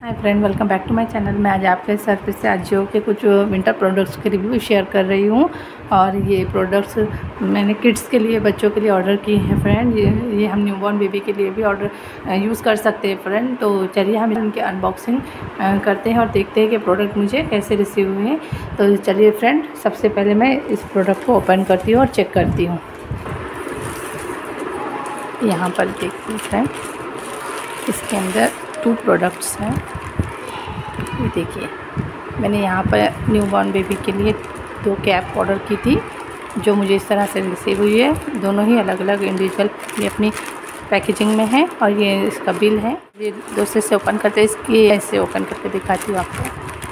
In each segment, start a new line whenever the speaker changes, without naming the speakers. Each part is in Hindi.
Hi friend, welcome back to my channel. मैं आज आपके साथ फिर से अजियो के कुछ विंटर प्रोडक्ट्स के रिव्यू शेयर कर रही हूँ। और ये प्रोडक्ट्स मैंने किड्स के लिए, बच्चों के लिए ऑर्डर किए हैं फ्रेंड। ये हम न्यूबॉर्न बेबी के लिए भी ऑर्डर यूज़ कर सकते हैं फ्रेंड। तो चलिए हम इनकी अनबॉक्सिंग करते हैं और देखते हैं कि प्रोडक्ट मुझे कैसे रिसीव हुए हैं। तो चलिए फ्रेंड, सबसे पहले मैं इस प्रोडक्ट को ओपन करती हूँ और चेक करती हूँ। यहाँ पर देखिए फ्रेंड, इसके अंदर 2 प्रोडक्ट्स हैं। ये देखिए, मैंने यहाँ पर न्यूबॉर्न बेबी के लिए 2 कैप ऑर्डर की थी, जो मुझे इस तरह से रिसीव हुई है। दोनों ही अलग अलग इंडिविजुअल अपनी पैकेजिंग में है। और ये इसका बिल है। ये दूसरे से ओपन करते हैं, इसकी ऐसे ओपन करके दिखाती हूँ आपको।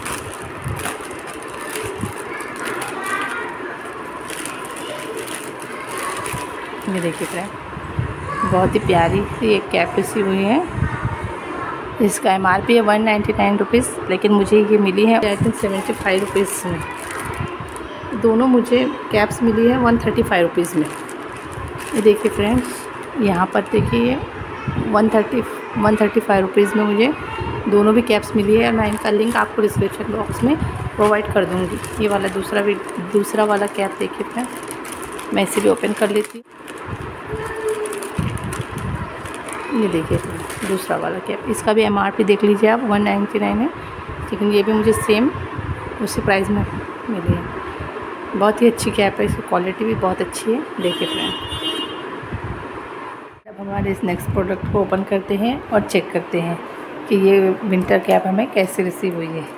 ये देखिए फ्रेंड, बहुत ही प्यारी सी एक कैप रिसीव हुई है। इसका MRP है 199 रुपीज़, लेकिन मुझे ये मिली है आई थिंक 75 रुपीज़ में। दोनों मुझे कैप्स मिली है 135 रुपीज़ में। ये देखिए फ्रेंड्स, यहाँ पर देखिए 135 रुपीज़ में मुझे दोनों भी कैप्स मिली है। और मैं इनका लिंक आपको डिस्क्रिप्शन बॉक्स में प्रोवाइड कर दूँगी। ये वाला दूसरा वाला कैप देखिए फ्रेंड, मैं इसे भी ओपन कर लेती हूँ। ये देखिए दूसरा वाला कैप, इसका भी MRP देख लीजिए आप 199 है, लेकिन ये भी मुझे सेम उसी प्राइस में मिली है। बहुत ही अच्छी कैप है, इसकी क्वालिटी भी बहुत अच्छी है। देखिए फ्रेंड, अब हमारे इस नेक्स्ट प्रोडक्ट को ओपन करते हैं और चेक करते हैं कि ये विंटर कैप हमें कैसे रिसीव हुई है।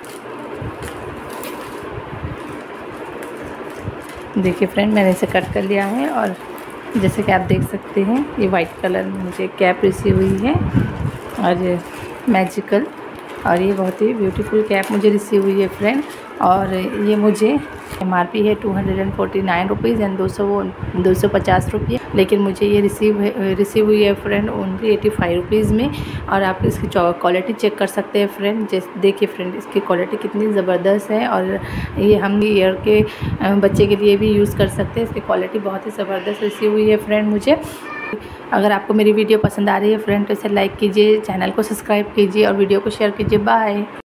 देखिए फ्रेंड, मैंने इसे कट कर लिया है और जैसे कि आप देख सकते हैं, ये वाइट कलर में मुझे कैप रिसीव हुई है और ये मैजिकल, और ये बहुत ही ब्यूटीफुल कैप मुझे रिसीव हुई है फ्रेंड। और ये मुझे MRP है 249 रुपीज़ एंड 250 रुपये, लेकिन मुझे ये रिसीव हुई है फ्रेंड ओनली 85 रुपीज़ में। और आप इसकी क्वालिटी चेक कर सकते हैं फ्रेंड। जैसे देखिए फ्रेंड, इसकी क्वालिटी कितनी ज़बरदस्त है। और ये हम ईयर के बच्चे के लिए भी यूज़ कर सकते हैं। इसकी क्वालिटी बहुत ही ज़बरदस्त रिसीव हुई है फ्रेंड मुझे। अगर आपको मेरी वीडियो पसंद आ रही है फ्रेंड, तो इसे लाइक कीजिए, चैनल को सब्सक्राइब कीजिए और वीडियो को शेयर कीजिए। बाय।